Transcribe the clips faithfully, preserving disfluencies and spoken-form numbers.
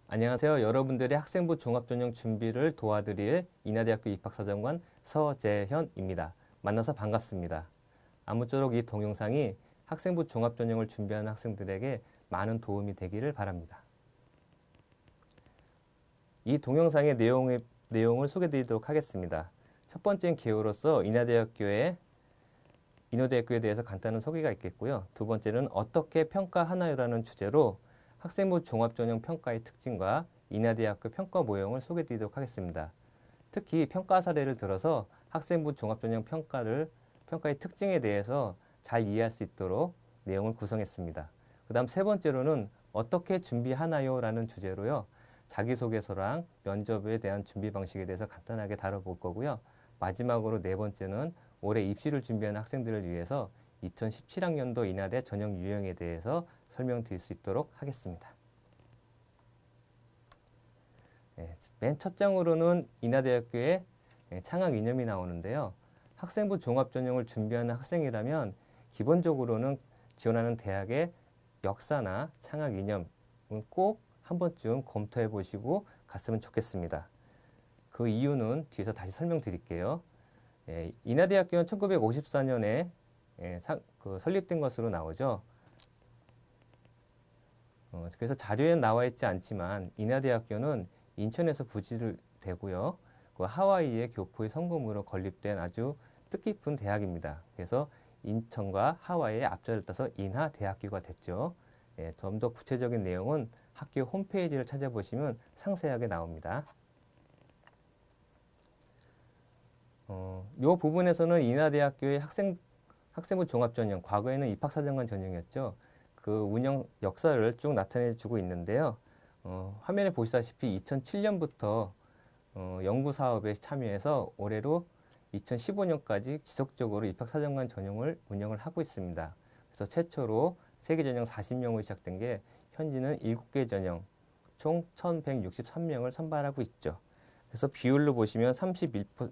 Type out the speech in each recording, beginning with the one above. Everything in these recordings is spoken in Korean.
안녕하세요. 여러분들의 학생부 종합전형 준비를 도와드릴 인하대학교 입학사정관 서재현입니다. 만나서 반갑습니다. 아무쪼록 이 동영상이 학생부 종합전형을 준비하는 학생들에게 많은 도움이 되기를 바랍니다. 이 동영상의 내용의, 내용을 소개드리도록 하겠습니다. 첫 번째는 개요로서 인하대학교의 인하대학교에 대해서 간단한 소개가 있겠고요. 두 번째는 어떻게 평가하나요라는 주제로 학생부 종합전형 평가의 특징과 인하대학교 평가 모형을 소개드리도록 하겠습니다. 특히 평가 사례를 들어서 학생부 종합전형 평가를, 평가의 특징에 대해서 잘 이해할 수 있도록 내용을 구성했습니다. 그 다음 세 번째로는 어떻게 준비하나요? 라는 주제로요. 자기소개서랑 면접에 대한 준비 방식에 대해서 간단하게 다뤄볼 거고요. 마지막으로 네 번째는 올해 입시를 준비하는 학생들을 위해서 이천십칠 학년도 인하대 전형 유형에 대해서 설명드릴 수 있도록 하겠습니다. 네, 맨 첫 장으로는 인하대학교의 창학 이념이 나오는데요. 학생부 종합전형을 준비하는 학생이라면 기본적으로는 지원하는 대학의 역사나 창학 이념은 꼭 한 번쯤 검토해 보시고 갔으면 좋겠습니다. 그 이유는 뒤에서 다시 설명드릴게요. 예, 인하대학교는 천구백오십사 년에 예, 사, 그 설립된 것으로 나오죠. 어, 그래서 자료에 나와 있지 않지만 인하대학교는 인천에서 부지를 되고요. 그 하와이의 교포의 성금으로 건립된 아주 뜻깊은 대학입니다. 그래서 인천과 하와이의 앞자를 따서 인하대학교가 됐죠. 예, 좀 더 구체적인 내용은 학교 홈페이지를 찾아보시면 상세하게 나옵니다. 어, 이 부분에서는 인하대학교의 학생, 학생부 종합전형, 과거에는 입학사정관 전형이었죠. 그 운영 역사를 쭉 나타내 주고 있는데요. 어, 화면에 보시다시피 이천칠 년부터 어, 연구 사업에 참여해서 올해로 이천십오 년까지 지속적으로 입학사정관 전형을 운영을 하고 있습니다. 그래서 최초로 세계 전형 사십 명으로 시작된 게 현재는 일곱 개 전형 총 천백육십삼 명을 선발하고 있죠. 그래서 비율로 보시면 삼십일 퍼센트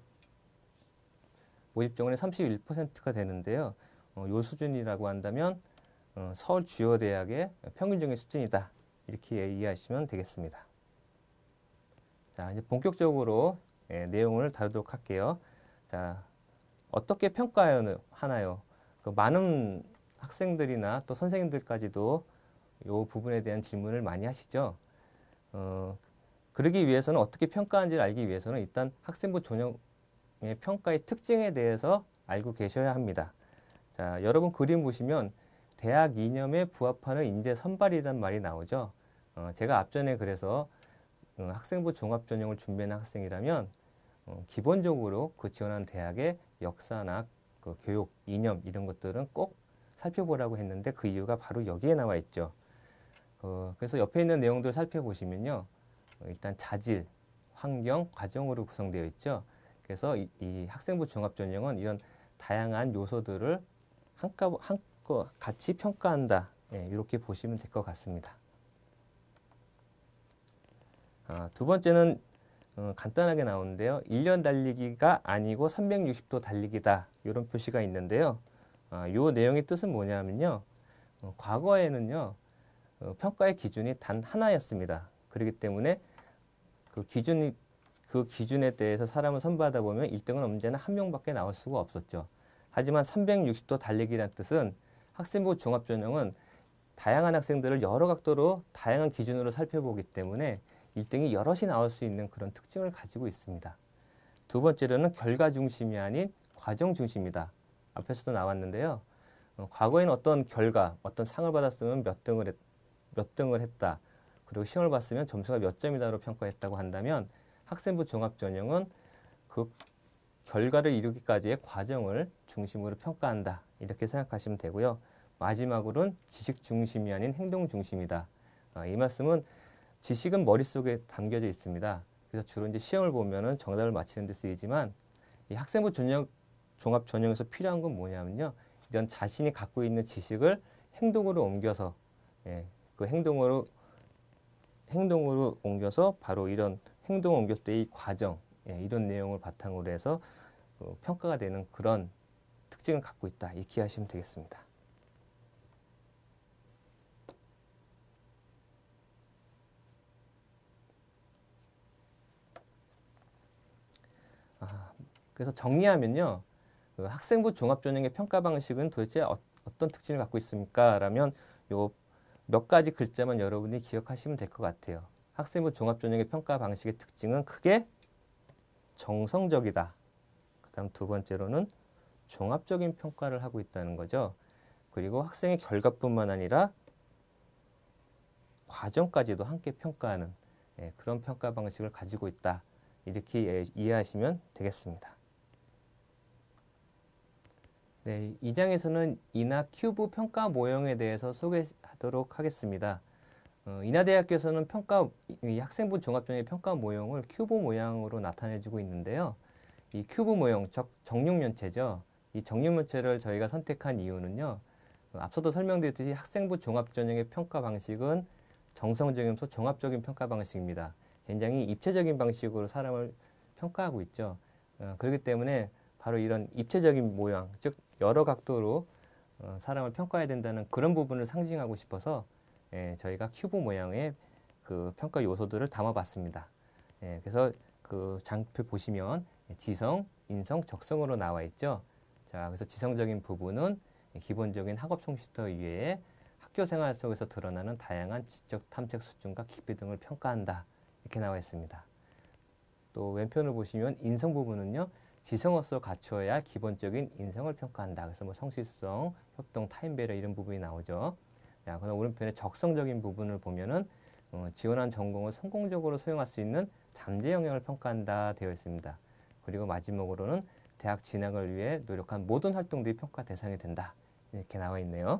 모집 정원의 삼십일 퍼센트가 되는데요. 어, 요 수준이라고 한다면 어, 서울 주요 대학의 평균적인 수준이다. 이렇게 이해하시면 되겠습니다. 자, 이제 본격적으로 예, 내용을 다루도록 할게요. 자, 어떻게 평가하나요? 그 많은 학생들이나 또 선생님들까지도 이 부분에 대한 질문을 많이 하시죠. 어, 그러기 위해서는 어떻게 평가하는지를 알기 위해서는 일단 학생부 전형의 평가의 특징에 대해서 알고 계셔야 합니다. 자, 여러분 그림 보시면 대학 이념에 부합하는 인재 선발이란 말이 나오죠. 어, 제가 앞전에 그래서 어, 학생부 종합전형을 준비하는 학생이라면 어, 기본적으로 그 지원하는 대학의 역사나 그 교육, 이념 이런 것들은 꼭 살펴보라고 했는데 그 이유가 바로 여기에 나와 있죠. 어, 그래서 옆에 있는 내용들 살펴보시면요. 어, 일단 자질, 환경, 과정으로 구성되어 있죠. 그래서 이, 이 학생부 종합전형은 이런 다양한 요소들을 한꺼, 한꺼 같이 평가한다. 예, 이렇게 보시면 될 것 같습니다. 아, 두 번째는 어, 간단하게 나오는데요. 일 년 달리기가 아니고 삼백육십 도 달리기다. 이런 표시가 있는데요. 아, 이 내용의 뜻은 뭐냐면요. 어, 과거에는요. 어, 평가의 기준이 단 하나였습니다. 그렇기 때문에 그 기준이 그 기준에 대해서 사람을 선발하다 보면 일 등은 언제나 한 명밖에 나올 수가 없었죠. 하지만 삼백육십 도 달리기란 뜻은 학생부 종합전형은 다양한 학생들을 여러 각도로 다양한 기준으로 살펴보기 때문에 일 등이 여럿이 나올 수 있는 그런 특징을 가지고 있습니다. 두 번째로는 결과 중심이 아닌 과정 중심이다. 앞에서도 나왔는데요. 어, 과거에는 어떤 결과, 어떤 상을 받았으면 몇 등을 했, 몇 등을 했다. 그리고 시험을 봤으면 점수가 몇 점이다로 평가했다고 한다면 학생부 종합전형은 그 결과를 이루기까지의 과정을 중심으로 평가한다. 이렇게 생각하시면 되고요. 마지막으로는 지식 중심이 아닌 행동 중심이다. 아, 이 말씀은 지식은 머릿속에 담겨져 있습니다. 그래서 주로 이제 시험을 보면은 정답을 맞히는 데 쓰이지만 이 학생부 전형, 종합 전형에서 필요한 건 뭐냐면요. 이런 자신이 갖고 있는 지식을 행동으로 옮겨서 예, 그 행동으로 행동으로 옮겨서 바로 이런 행동을 옮겼을 때 이 과정 예, 이런 내용을 바탕으로 해서 어, 평가가 되는 그런 특징을 갖고 있다. 이렇게 하시면 되겠습니다. 그래서 정리하면요. 그 학생부 종합전형의 평가 방식은 도대체 어, 어떤 특징을 갖고 있습니까? 라면 요 몇 가지 글자만 여러분이 기억하시면 될 것 같아요. 학생부 종합전형의 평가 방식의 특징은 크게 정성적이다. 그 다음 두 번째로는 종합적인 평가를 하고 있다는 거죠. 그리고 학생의 결과뿐만 아니라 과정까지도 함께 평가하는 예, 그런 평가 방식을 가지고 있다. 이렇게 예, 이해하시면 되겠습니다. 네, 이 장에서는 인하 큐브 평가 모형에 대해서 소개하도록 하겠습니다. 어, 인하대학교에서는 평가, 이 학생부 종합전형의 평가 모형을 큐브 모양으로 나타내주고 있는데요. 이 큐브 모형, 적, 정육면체죠. 이 정육면체를 저희가 선택한 이유는요. 어, 앞서도 설명드렸듯이 학생부 종합전형의 평가 방식은 정성적이면서 종합적인 평가 방식입니다. 굉장히 입체적인 방식으로 사람을 평가하고 있죠. 어, 그렇기 때문에 바로 이런 입체적인 모양, 즉 여러 각도로 어, 사람을 평가해야 된다는 그런 부분을 상징하고 싶어서 예, 저희가 큐브 모양의 그 평가 요소들을 담아봤습니다. 예, 그래서 그 장표 보시면 지성, 인성, 적성으로 나와 있죠. 자, 그래서 지성적인 부분은 기본적인 학업 솜씨터 이외에 학교 생활 속에서 드러나는 다양한 지적 탐색 수준과 깊이 등을 평가한다. 이렇게 나와 있습니다. 또 왼편을 보시면 인성 부분은요. 지성으로서 갖추어야 할 기본적인 인성을 평가한다. 그래서 뭐 성실성, 협동, 타인 배려 이런 부분이 나오죠. 자, 그다음 오른편에 적성적인 부분을 보면은 어, 지원한 전공을 성공적으로 수행할 수 있는 잠재 역량을 평가한다 되어 있습니다. 그리고 마지막으로는 대학 진학을 위해 노력한 모든 활동들이 평가 대상이 된다. 이렇게 나와 있네요.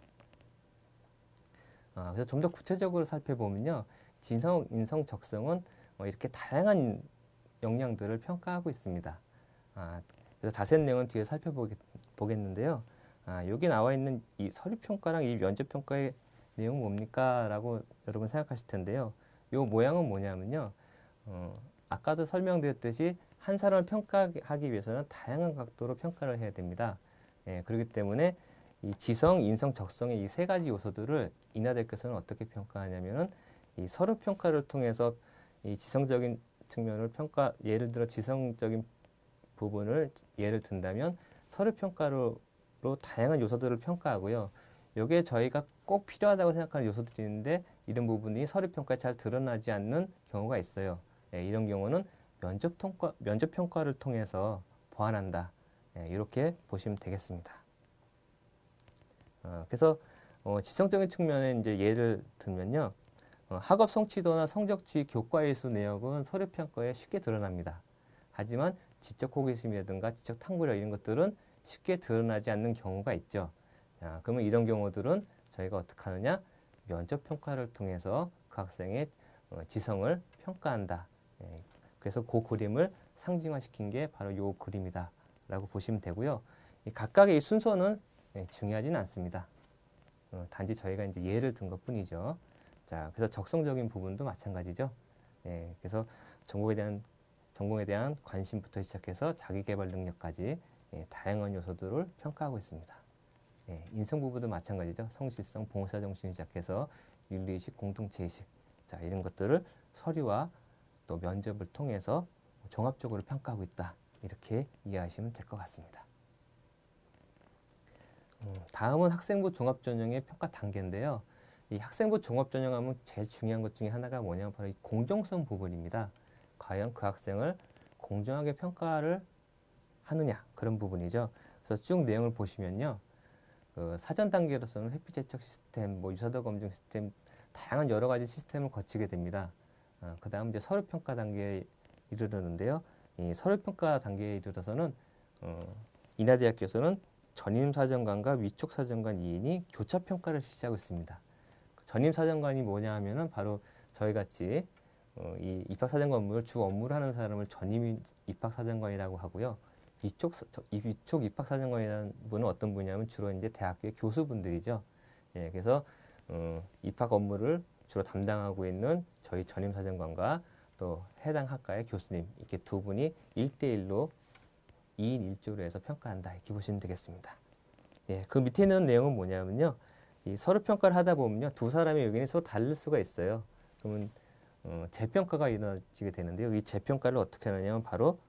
아, 그래서 좀 더 구체적으로 살펴보면요. 지성, 인성, 적성은 어, 이렇게 다양한 역량들을 평가하고 있습니다. 아, 그래서 자세한 내용은 뒤에 살펴보겠는데요. 아, 여기 나와 있는 이 서류평가랑 이 면접평가의 내용은 뭡니까? 라고 여러분 생각하실 텐데요. 이 모양은 뭐냐면요. 어, 아까도 설명드렸듯이 한 사람을 평가하기 위해서는 다양한 각도로 평가를 해야 됩니다. 예, 그렇기 때문에 이 지성, 인성, 적성의 이 세 가지 요소들을 인하대학교에서는 어떻게 평가하냐면은 이 서류평가를 통해서 이 지성적인 측면을 평가, 예를 들어 지성적인 부분을 예를 든다면 서류평가로 다양한 요소들을 평가하고요. 여기에 저희가 꼭 필요하다고 생각하는 요소들이 있는데 이런 부분이 서류평가에 잘 드러나지 않는 경우가 있어요. 예, 이런 경우는 면접평가, 면접평가를 통해서 보완한다. 예, 이렇게 보시면 되겠습니다. 어, 그래서 어, 지성적인 측면에 이제 예를 들면요. 어, 학업 성취도나 성적주의 교과일수 내역은 서류평가에 쉽게 드러납니다. 하지만 지적 호기심이라든가 지적 탐구력 이런 것들은 쉽게 드러나지 않는 경우가 있죠. 자, 그러면 이런 경우들은 저희가 어떻게 하느냐? 면접 평가를 통해서 그 학생의 어, 지성을 평가한다. 예, 그래서 그 그림을 상징화시킨 게 바로 이 그림이다. 라고 보시면 되고요. 이 각각의 이 순서는 예, 중요하지는 않습니다. 어, 단지 저희가 이제 예를 든 것 뿐이죠. 자, 그래서 적성적인 부분도 마찬가지죠. 예, 그래서 전공에 대한 전공에 대한 관심부터 시작해서 자기개발 능력까지 예, 다양한 요소들을 평가하고 있습니다. 예, 인성 부분도 마찬가지죠. 성실성, 봉사정신 시작해서 윤리의식, 공동체의식 자 이런 것들을 서류와 또 면접을 통해서 종합적으로 평가하고 있다. 이렇게 이해하시면 될 것 같습니다. 음, 다음은 학생부 종합전형의 평가 단계인데요. 이 학생부 종합전형하면 제일 중요한 것 중에 하나가 뭐냐면 바로 이 공정성 부분입니다. 과연 그 학생을 공정하게 평가를 하느냐 그런 부분이죠. 그래서 쭉 내용을 보시면요. 그 사전 단계로서는 회피 제척 시스템, 뭐 유사도 검증 시스템, 다양한 여러 가지 시스템을 거치게 됩니다. 어, 그 다음 이제 서류 평가 단계에 이르르는데요. 이 서류 평가 단계에 이르러서는 어, 인하대학교에서는 전임 사정관과 위촉 사정관 이 인이 교차 평가를 실시하고 있습니다. 전임 사정관이 뭐냐 하면은 바로 저희 같이 어, 이 입학사정관 업무를 주 업무를 하는 사람을 전임 입학사정관이라고 하고요. 위촉, 이 위촉 입학사정관이라는 분은 어떤 분이냐면 주로 이제 대학교의 교수분들이죠. 예, 그래서 어, 입학 업무를 주로 담당하고 있는 저희 전임사정관과 또 해당 학과의 교수님 이렇게 두 분이 일대일로 이 인 일 조로 해서 평가한다. 이렇게 보시면 되겠습니다. 예, 그 밑에 있는 내용은 뭐냐면요. 이 서류 평가를 하다 보면요. 두 사람의 의견이 서로 다를 수가 있어요. 그러면 어, 재평가가 이루어지게 되는데요. 이 재평가를 어떻게 하느냐면 바로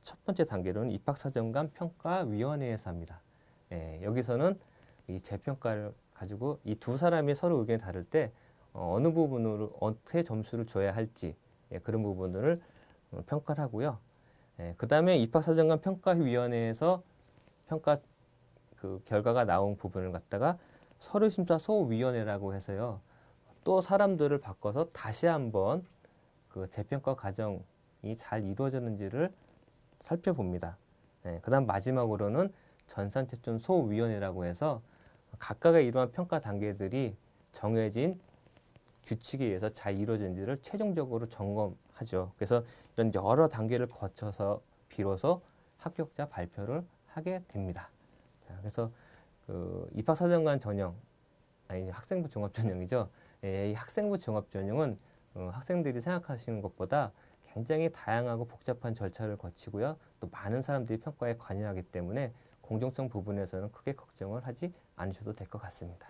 첫 번째 단계로는 입학사정관 평가위원회에서 합니다. 예, 여기서는 이 재평가를 가지고 이 두 사람이 서로 의견이 다를 때 어, 어느 부분으로 어떻게 점수를 줘야 할지 예, 그런 부분들을 어, 평가를 하고요. 예, 그 다음에 입학사정관 평가위원회에서 평가 그 결과가 나온 부분을 갖다가 서류심사 소위원회라고 해서요. 또 사람들을 바꿔서 다시 한번 그 재평가 과정이 잘 이루어졌는지를 살펴봅니다. 예, 그 다음 마지막으로는 전산채점 소위원회라고 해서 각각의 이러한 평가 단계들이 정해진 규칙에 의해서 잘 이루어진지를 최종적으로 점검하죠. 그래서 이런 여러 단계를 거쳐서 비로소 합격자 발표를 하게 됩니다. 자, 그래서 그 입학사정관 전형, 아니 학생부 종합 전형이죠. 예, 이 학생부 종합 전형은 어, 학생들이 생각하시는 것보다 굉장히 다양하고 복잡한 절차를 거치고요. 또 많은 사람들이 평가에 관여하기 때문에 공정성 부분에서는 크게 걱정을 하지 않으셔도 될 것 같습니다.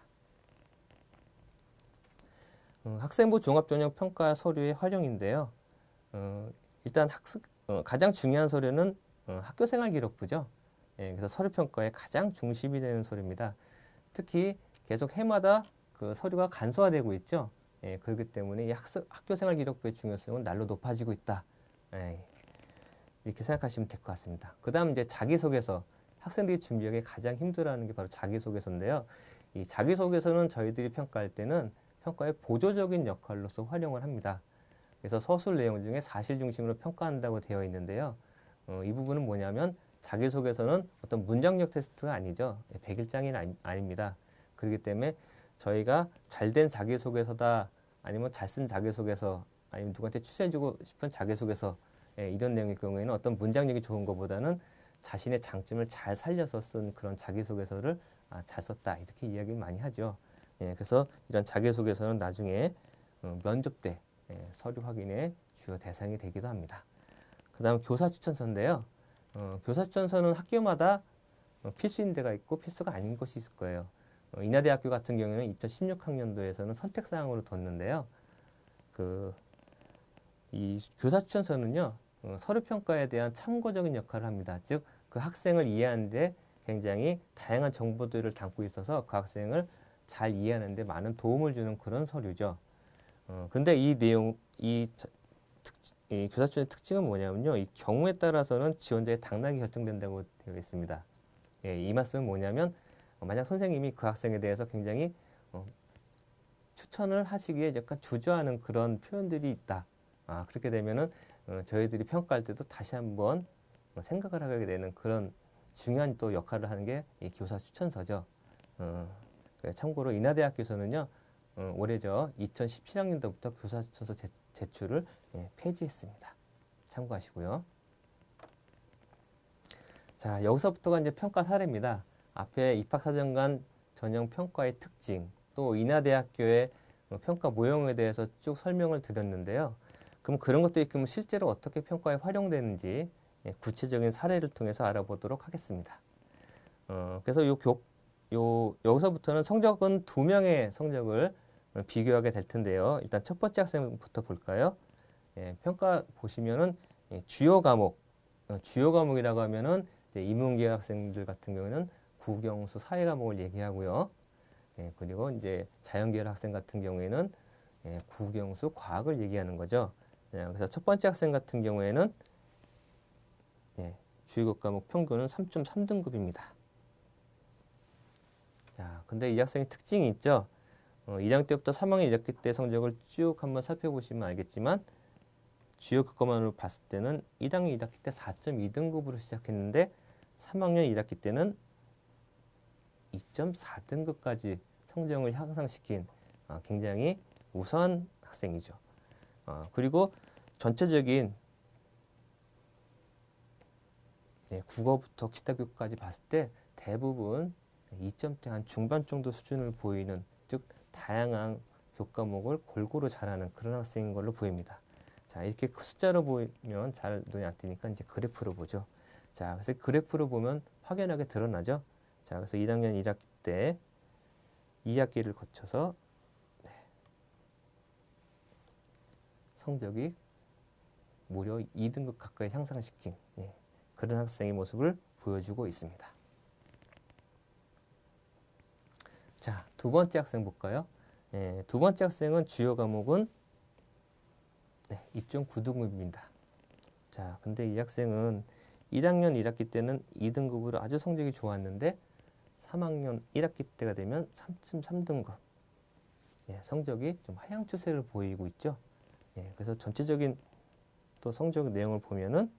어, 학생부 종합전형 평가 서류의 활용인데요. 어, 일단 학습, 어, 가장 중요한 서류는 어, 학교생활기록부죠. 예, 그래서 서류평가의 가장 중심이 되는 서류입니다. 특히 계속 해마다 그 서류가 간소화되고 있죠. 예, 그렇기 때문에 이 학습, 학교생활기록부의 중요성은 날로 높아지고 있다. 예, 이렇게 생각하시면 될 것 같습니다. 그 다음 이제 자기소개서. 학생들이 준비하기 가장 힘들어하는 게 바로 자기소개서인데요. 이 자기소개서는 저희들이 평가할 때는 평가의 보조적인 역할로서 활용을 합니다. 그래서 서술 내용 중에 사실 중심으로 평가한다고 되어 있는데요. 어, 이 부분은 뭐냐면 자기소개서는 어떤 문장력 테스트가 아니죠. 백일 장이는 아닙니다. 그렇기 때문에 저희가 잘된 자기소개서다 아니면 잘 쓴 자기소개서 아니면 누구한테 추천해주고 싶은 자기소개서 예, 이런 내용의 경우에는 어떤 문장력이 좋은 것보다는 자신의 장점을 잘 살려서 쓴 그런 자기소개서를 아, 잘 썼다 이렇게 이야기를 많이 하죠. 예, 그래서 이런 자기소개서는 나중에 어, 면접 때 예, 서류 확인의 주요 대상이 되기도 합니다. 그 다음 교사 추천서인데요. 어, 교사 추천서는 학교마다 어, 필수인 데가 있고 필수가 아닌 것이 있을 거예요. 어, 인하대학교 같은 경우에는 이천십육 학년도에서는 선택사항으로 뒀는데요. 그, 이 교사 추천서는요, 어, 서류평가에 대한 참고적인 역할을 합니다. 즉, 그 학생을 이해하는 데 굉장히 다양한 정보들을 담고 있어서 그 학생을 잘 이해하는 데 많은 도움을 주는 그런 서류죠. 어, 근데 이 내용, 이, 특, 이 교사 추천의 특징은 뭐냐면요. 이 경우에 따라서는 지원자의 당락이 결정된다고 되어 있습니다. 예, 이 말씀은 뭐냐면, 어, 만약 선생님이 그 학생에 대해서 굉장히 어, 추천을 하시기에 약간 주저하는 그런 표현들이 있다. 아, 그렇게 되면은 어, 저희들이 평가할 때도 다시 한번 어, 생각을 하게 되는 그런 중요한 또 역할을 하는 게 이 교사 추천서죠. 어, 참고로 인하대학교에서는요, 어, 올해죠 이천십칠 학년도부터 교사 추천서 제, 제출을 예, 폐지했습니다. 참고하시고요. 자, 여기서부터가 이제 평가 사례입니다. 앞에 입학사정관 전형 평가의 특징, 또 인하대학교의 평가 모형에 대해서 쭉 설명을 드렸는데요. 그럼 그런 것도 있고 실제로 어떻게 평가에 활용되는지 구체적인 사례를 통해서 알아보도록 하겠습니다. 어, 그래서 요 교, 요, 여기서부터는 성적은 두 명의 성적을 비교하게 될 텐데요. 일단 첫 번째 학생부터 볼까요? 예, 평가 보시면은 예, 주요 과목, 어, 주요 과목이라고 하면은 이제 인문계열 학생들 같은 경우는 국영수 사회 과목을 얘기하고요. 예, 그리고 이제 자연계열 학생 같은 경우에는 예, 국영수 과학을 얘기하는 거죠. 예, 그래서 첫 번째 학생 같은 경우에는 예, 주요 과목 평균은 삼 점 삼 등급입니다. 자, 근데 이 학생의 특징이 있죠. 어, 일 학년 때부터 삼 학년 일 학기 때 성적을 쭉 한번 살펴보시면 알겠지만 주요 교과만으로 봤을 때는 일 학년 일 학기 때 사 점 이 등급으로 시작했는데 삼 학년 일 학기 때는 이 점 사 등급까지 성적을 향상시킨 어, 굉장히 우수한 학생이죠. 어, 그리고 전체적인 네, 국어부터 기타 교육까지 봤을 때 대부분 이 점대 한 중반 정도 수준을 보이는, 즉 다양한 교과목을 골고루 잘하는 그런 학생인 걸로 보입니다. 자, 이렇게 숫자로 보면 잘 눈이 안 띄니까 이제 그래프로 보죠. 자, 그래서 그래프로 보면 확연하게 드러나죠. 자, 그래서 일 학년 일 학기 때 이 학기를 거쳐서 네, 성적이 무려 이 등급 가까이 향상시킨 네, 그런 학생의 모습을 보여주고 있습니다. 자, 두 번째 학생 볼까요? 예, 두 번째 학생은 주요 과목은 네, 이 점 구 등급입니다. 자, 근데 이 학생은 일 학년 일 학기 때는 이 등급으로 아주 성적이 좋았는데 삼 학년 일 학기 때가 되면 삼 점 삼 등급. 예, 성적이 좀 하향 추세를 보이고 있죠. 예, 그래서 전체적인 또 성적 내용을 보면은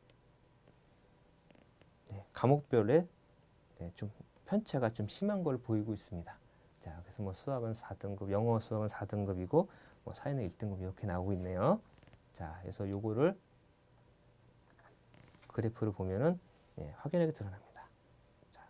예, 과목별에 예, 좀 편차가 좀 심한 걸 보이고 있습니다. 자, 그래서 뭐 수학은 사 등급, 영어 수학은 사 등급이고 뭐 사회는 일 등급 이렇게 나오고 있네요. 자, 그래서 요거를 그래프를 보면은 예, 확연하게 드러납니다. 자,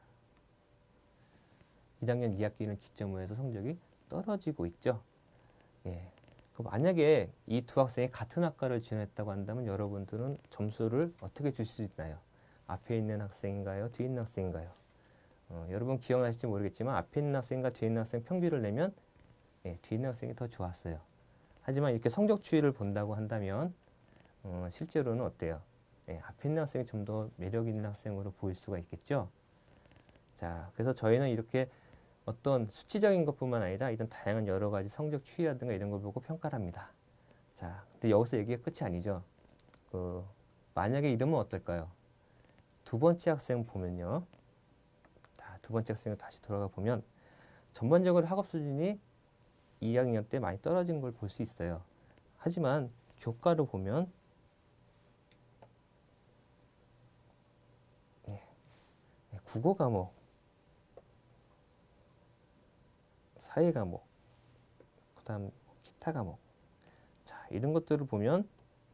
일 학년 이 학기를 기점으로 해서 성적이 떨어지고 있죠. 예. 그럼 만약에 이 두 학생이 같은 학과를 지원했다고 한다면 여러분들은 점수를 어떻게 주실 수 있나요? 앞에 있는 학생인가요? 뒤에 있는 학생인가요? 어, 여러분 기억나실지 모르겠지만 앞에 있는 학생과 뒤에 있는 학생 평균을 내면 예, 뒤에 있는 학생이 더 좋았어요. 하지만 이렇게 성적 추이를 본다고 한다면 어, 실제로는 어때요? 예, 앞에 있는 학생이 좀 더 매력 있는 학생으로 보일 수가 있겠죠. 자, 그래서 저희는 이렇게 어떤 수치적인 것뿐만 아니라 이런 다양한 여러 가지 성적 추이라든가 이런 걸 보고 평가를 합니다. 자, 근데 여기서 얘기가 끝이 아니죠. 그, 만약에 이러면 어떨까요? 두 번째 학생 보면요. 자, 두 번째 학생을 다시 돌아가 보면 전반적으로 학업 수준이 이 학년 때 많이 떨어진 걸 볼 수 있어요. 하지만 교과로 보면 예, 국어 과목, 사회 과목, 그 다음 기타 과목. 자, 이런 것들을 보면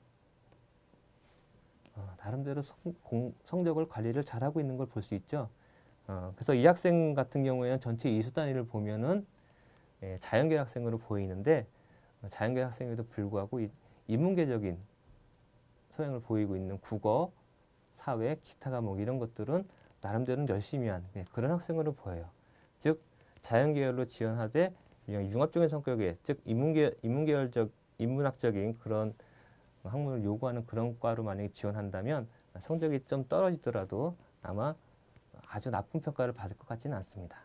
어, 나름대로 성, 공, 성적을 관리를 잘하고 있는 걸 볼 수 있죠. 어, 그래서 이 학생 같은 경우에는 전체 이수 단위를 보면은 예, 자연계열 학생으로 보이는데 어, 자연계열 학생에도 불구하고 이, 인문계적인 소양을 보이고 있는 국어, 사회, 기타 과목 이런 것들은 나름대로는 열심히 한 예, 그런 학생으로 보여요. 즉 자연계열로 지원하되 융합적인 성격의 즉 인문계, 인문계열적 인문학적인 그런 학문을 요구하는 그런 과로 만약에 지원한다면 성적이 좀 떨어지더라도 아마 아주 나쁜 평가를 받을 것 같지는 않습니다.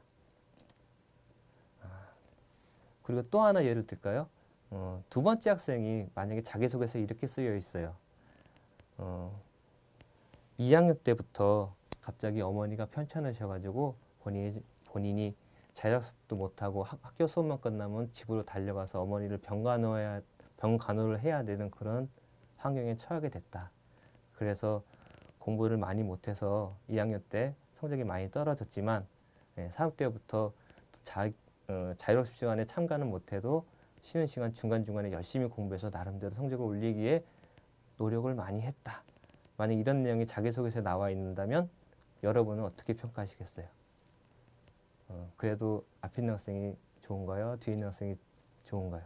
그리고 또 하나 예를 들까요? 어, 두 번째 학생이 만약에 자기소개서에 이렇게 쓰여 있어요. 어, 이 학년 때부터 갑자기 어머니가 편찮으셔가지고 본인이, 본인이 자율학습도 못하고 학, 학교 수업만 끝나면 집으로 달려가서 어머니를 병간호해야, 병간호를 해야 되는 그런 환경에 처하게 됐다. 그래서 공부를 많이 못해서 이 학년 때 성적이 많이 떨어졌지만 예, 삼 학기 때부터 자, 어, 자율학습 시간에 참가는 못해도 쉬는 시간 중간중간에 열심히 공부해서 나름대로 성적을 올리기에 노력을 많이 했다. 만약 이런 내용이 자기소개서에 나와 있다면 여러분은 어떻게 평가하시겠어요? 어, 그래도 앞에 있는 학생이 좋은가요? 뒤에 있는 학생이 좋은가요?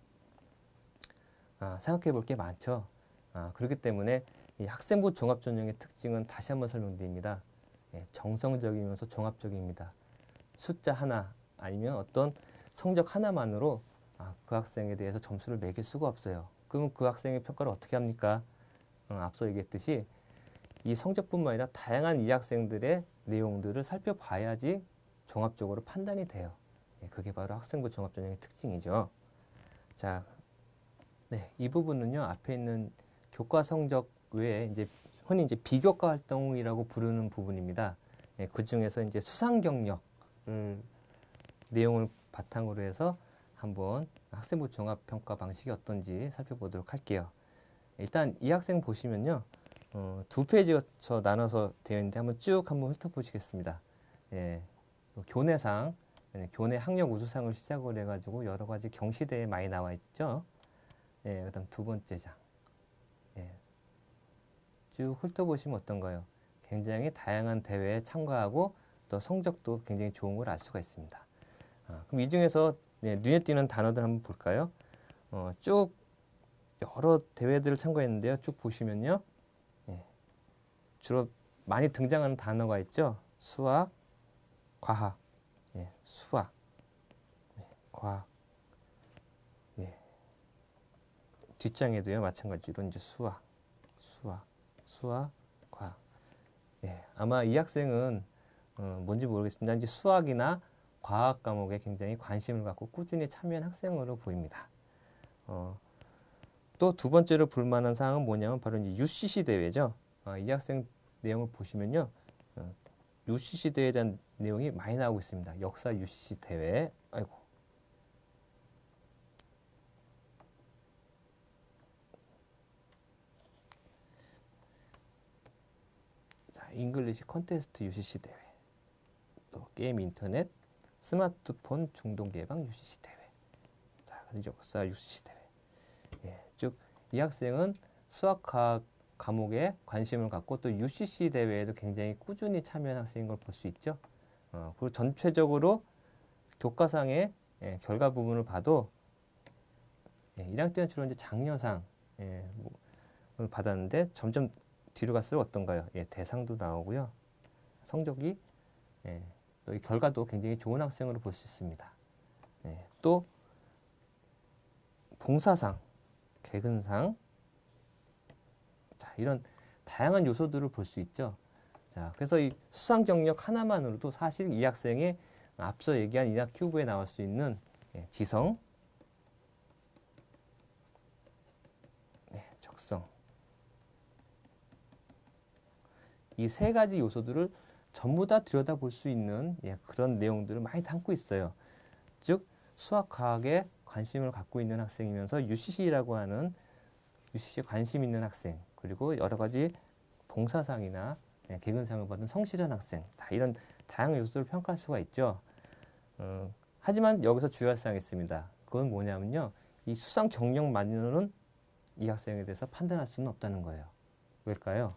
아, 생각해 볼 게 많죠. 아, 그렇기 때문에 이 학생부 종합전형의 특징은 다시 한번 설명드립니다. 예, 정성적이면서 종합적입니다. 숫자 하나 아니면 어떤 성적 하나만으로 아, 그 학생에 대해서 점수를 매길 수가 없어요. 그럼 그 학생의 평가를 어떻게 합니까? 어, 앞서 얘기했듯이 이 성적뿐만 아니라 다양한 이 학생들의 내용들을 살펴봐야지 종합적으로 판단이 돼요. 예, 그게 바로 학생부 종합전형의 특징이죠. 자, 네, 이 부분은요 앞에 있는 교과 성적 외에 이제 흔히 이제 비교과 활동이라고 부르는 부분입니다. 예, 그 중에서 이제 수상 경력 음, 내용을 바탕으로 해서 한번 학생부 종합 평가 방식이 어떤지 살펴보도록 할게요. 일단 이 학생 보시면요, 어, 두 페이지에서 나눠서 되어 있는데 한번 쭉 한번 훑어보시겠습니다. 예, 교내상, 예, 교내 학력 우수상을 시작을 해가지고 여러 가지 경시대에 많이 나와 있죠. 예, 그다음 두 번째 장. 예, 쭉 훑어보시면 어떤가요? 굉장히 다양한 대회에 참가하고 또 성적도 굉장히 좋은 걸 알 수가 있습니다. 아, 그럼 이 중에서 네, 눈에 띄는 단어들 한번 볼까요? 어, 쭉 여러 대회들을 참가했는데요. 쭉 보시면요. 예, 주로 많이 등장하는 단어가 있죠. 수학, 과학, 예, 수학, 예, 과학. 예. 뒷장에도요. 마찬가지로 이제 수학, 수학, 수학, 과학. 아마 이 학생은 어, 뭔지 모르겠습니다. 이제 수학이나 과학 과목에 굉장히 관심을 갖고 꾸준히 참여한 학생으로 보입니다. 어, 또 두 번째로 볼만한 사항은 뭐냐면 바로 이제 유씨씨 대회죠. 어, 이 학생 내용을 보시면요. 어, 유씨씨 대회에 대한 내용이 많이 나오고 있습니다. 역사 유씨씨 대회. 아이고. 자, 잉글리시 컨테스트 유씨씨 대회. 또 게임 인터넷 스마트폰 중독 예방 유씨씨 대회. 자, 그래서 역사 유씨씨 대회. 예, 즉 이 학생은 수학과학 과목에 관심을 갖고 또 유씨씨 대회에도 굉장히 꾸준히 참여한 학생인 걸 볼 수 있죠. 어, 그리고 전체적으로 교과상의 예, 결과 부분을 봐도 예, 일 학년 때는 주로 이제 장려상 예, 뭐, 받았는데 점점 뒤로 갈수록 어떤가요? 예, 대상도 나오고요. 성적이 예, 또 이 결과도 굉장히 좋은 학생으로 볼 수 있습니다. 예, 또 봉사상, 개근상, 자 이런 다양한 요소들을 볼 수 있죠. 자 그래서 이 수상 경력 하나만으로도 사실 이 학생의 앞서 얘기한 인학 큐브에 나올 수 있는 예, 지성, 예, 적성 이 세 가지 요소들을 전부 다 들여다볼 수 있는 예, 그런 내용들을 많이 담고 있어요. 즉 수학 과학에 관심을 갖고 있는 학생이면서 유씨씨라고 하는 유씨씨에 관심 있는 학생 그리고 여러 가지 봉사상이나 예, 개근상을 받은 성실한 학생 다 이런 다양한 요소들을 평가할 수가 있죠. 어, 하지만 여기서 주의할 사항이 있습니다. 그건 뭐냐면요. 이 수상 경력만으로는 이 학생에 대해서 판단할 수는 없다는 거예요. 왜일까요?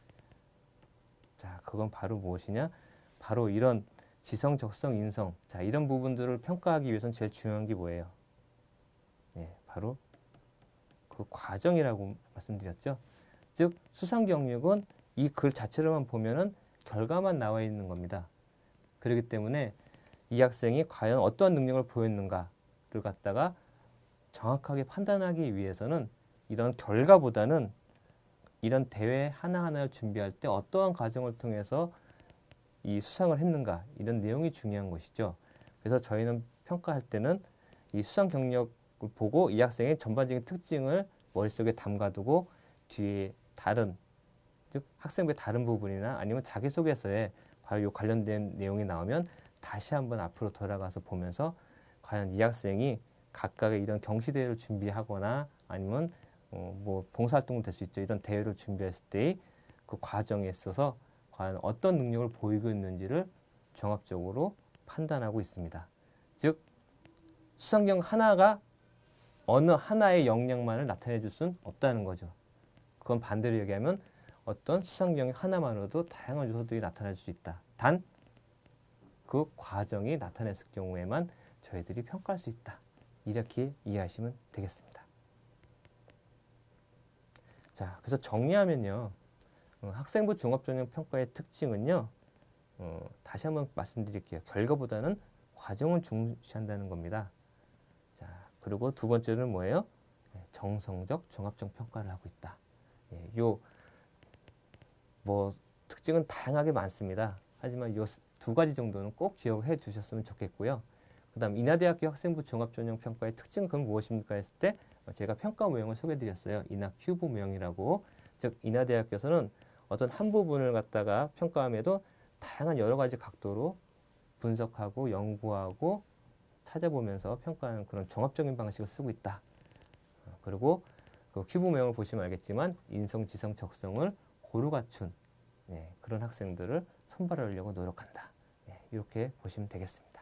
자, 그건 바로 무엇이냐? 바로 이런 지성, 적성, 인성 자 이런 부분들을 평가하기 위해서는 제일 중요한 게 뭐예요? 예, 바로 그 과정이라고 말씀드렸죠. 즉 수상 경력은 이 글 자체로만 보면은 결과만 나와 있는 겁니다. 그렇기 때문에 이 학생이 과연 어떠한 능력을 보였는가를 갖다가 정확하게 판단하기 위해서는 이런 결과보다는 이런 대회 하나하나를 준비할 때 어떠한 과정을 통해서 이 수상을 했는가 이런 내용이 중요한 것이죠. 그래서 저희는 평가할 때는 이 수상 경력을 보고 이 학생의 전반적인 특징을 머릿속에 담가두고 뒤에 다른 즉 학생부의 다른 부분이나 아니면 자기소개서에 바로 이 관련된 내용이 나오면 다시 한번 앞으로 돌아가서 보면서 과연 이 학생이 각각의 이런 경시대회를 준비하거나 아니면 어, 뭐 봉사활동도 될 수 있죠. 이런 대회를 준비했을 때의 그 과정에 있어서 과연 어떤 능력을 보이고 있는지를 종합적으로 판단하고 있습니다. 즉 수상경 하나가 어느 하나의 역량만을 나타내 줄 수는 없다는 거죠. 그건 반대로 얘기하면 어떤 수상 경력 하나만으로도 다양한 요소들이 나타날 수 있다. 단 그 과정이 나타났을 경우에만 저희들이 평가할 수 있다. 이렇게 이해하시면 되겠습니다. 자, 그래서 정리하면요. 어, 학생부 종합전형평가의 특징은요. 어, 다시 한번 말씀드릴게요. 결과보다는 과정을 중시한다는 겁니다. 자, 그리고 두 번째는 뭐예요? 정성적 종합적 평가를 하고 있다. 예, 요 뭐 특징은 다양하게 많습니다. 하지만 요 두 가지 정도는 꼭 기억해 두셨으면 좋겠고요. 그 다음 인하대학교 학생부 종합전형평가의 특징은 그럼 무엇입니까 했을 때 제가 평가 모형을 소개해 드렸어요. 인하 큐브 모형이라고. 즉 인하대학교에서는 어떤 한 부분을 갖다가 평가함에도 다양한 여러 가지 각도로 분석하고 연구하고 찾아보면서 평가하는 그런 종합적인 방식을 쓰고 있다. 그리고 그 큐브 모형을 보시면 알겠지만 인성, 지성, 적성을 고루 갖춘 네, 그런 학생들을 선발하려고 노력한다. 네, 이렇게 보시면 되겠습니다.